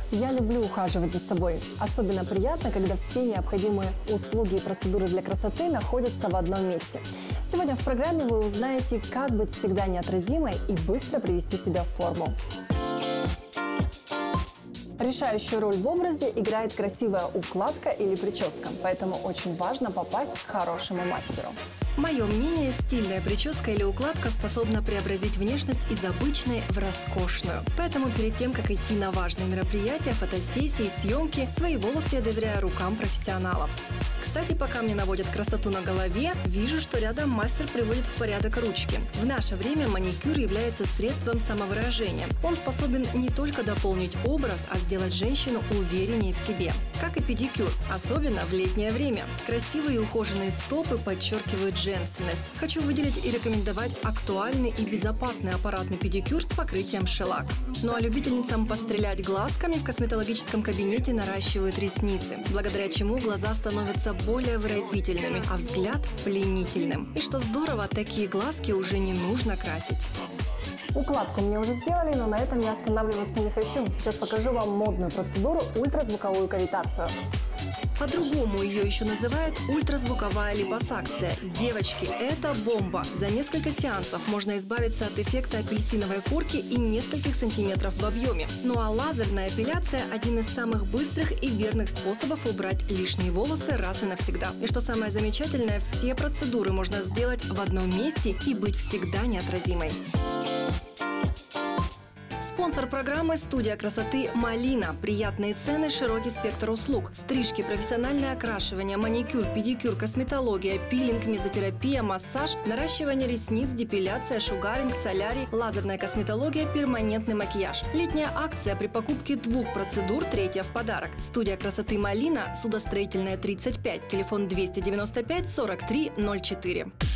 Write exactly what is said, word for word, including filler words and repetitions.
Я люблю ухаживать за собой. Особенно приятно, когда все необходимые услуги и процедуры для красоты находятся в одном месте. Сегодня в программе вы узнаете, как быть всегда неотразимой и быстро привести себя в форму. Решающую роль в образе играет красивая укладка или прическа, поэтому очень важно попасть к хорошему мастеру. Мое мнение, стильная прическа или укладка способна преобразить внешность из обычной в роскошную. Поэтому перед тем, как идти на важные мероприятия, фотосессии, съемки, свои волосы я доверяю рукам профессионалов. Кстати, пока мне наводят красоту на голове, вижу, что рядом мастер приводит в порядок ручки. В наше время маникюр является средством самовыражения. Он способен не только дополнить образ, а сделать женщину увереннее в себе. Как и педикюр, особенно в летнее время. Красивые и ухоженные стопы подчеркивают женственность. Хочу выделить и рекомендовать актуальный и безопасный аппаратный педикюр с покрытием шелак. Ну а любительницам пострелять глазками в косметологическом кабинете наращивают ресницы, благодаря чему глаза становятся более выразительными, а взгляд пленительным. И что здорово, такие глазки уже не нужно красить. Укладку мне уже сделали, но на этом я останавливаться не хочу. Сейчас покажу вам модную процедуру – ультразвуковую кавитацию. По-другому ее еще называют ультразвуковая липосакция. Девочки, это бомба! За несколько сеансов можно избавиться от эффекта апельсиновой корки и нескольких сантиметров в объеме. Ну а лазерная эпиляция – один из самых быстрых и верных способов убрать лишние волосы раз и навсегда. И что самое замечательное, все процедуры можно сделать в одном месте и быть всегда неотразимой. Спонсор программы – студия красоты «Малина». Приятные цены, широкий спектр услуг. Стрижки, профессиональное окрашивание, маникюр, педикюр, косметология, пилинг, мезотерапия, массаж, наращивание ресниц, депиляция, шугаринг, солярий, лазерная косметология, перманентный макияж. Летняя акция при покупке двух процедур, третья в подарок. Студия красоты «Малина», Судостроительная, тридцать пять, телефон двести девяносто пять сорок три ноль четыре.